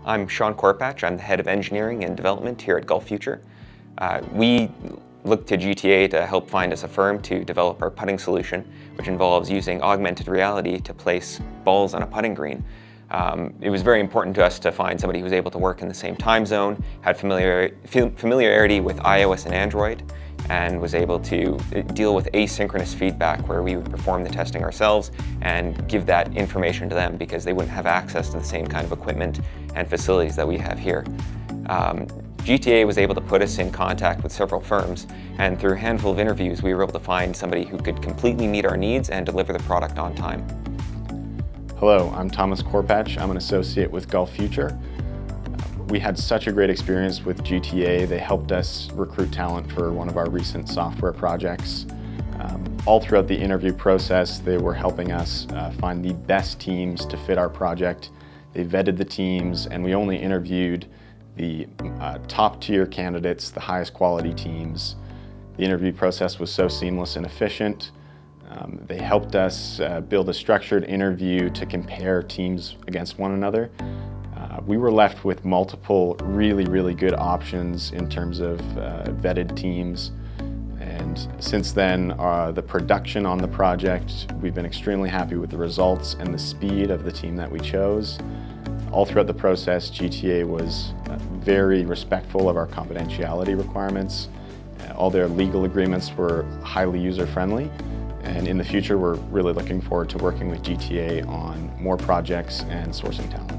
I'm Sean Korpach. I'm the head of engineering and development here at Gulf Future. We look to GTA to help find us a firm to develop our putting solution, which involves using augmented reality to place balls on a putting green. It was very important to us to find somebody who was able to work in the same time zone, had familiarity with iOS and Android, and was able to deal with asynchronous feedback where we would perform the testing ourselves and give that information to them because they wouldn't have access to the same kind of equipment and facilities that we have here. GTA was able to put us in contact with several firms, and through a handful of interviews we were able to find somebody who could completely meet our needs and deliver the product on time. Hello, I'm Thomas Korpach. I'm an associate with Gulf Future. We had such a great experience with GTA. They helped us recruit talent for one of our recent software projects. All throughout the interview process, they were helping us find the best teams to fit our project. They vetted the teams, and we only interviewed the top-tier candidates, the highest quality teams. The interview process was so seamless and efficient. They helped us build a structured interview to compare teams against one another. We were left with multiple really good options in terms of vetted teams. And since then, the production on the project, we've been extremely happy with the results and the speed of the team that we chose. All throughout the process, GTA was very respectful of our confidentiality requirements. All their legal agreements were highly user-friendly. And in the future, we're really looking forward to working with GTA on more projects and sourcing talent.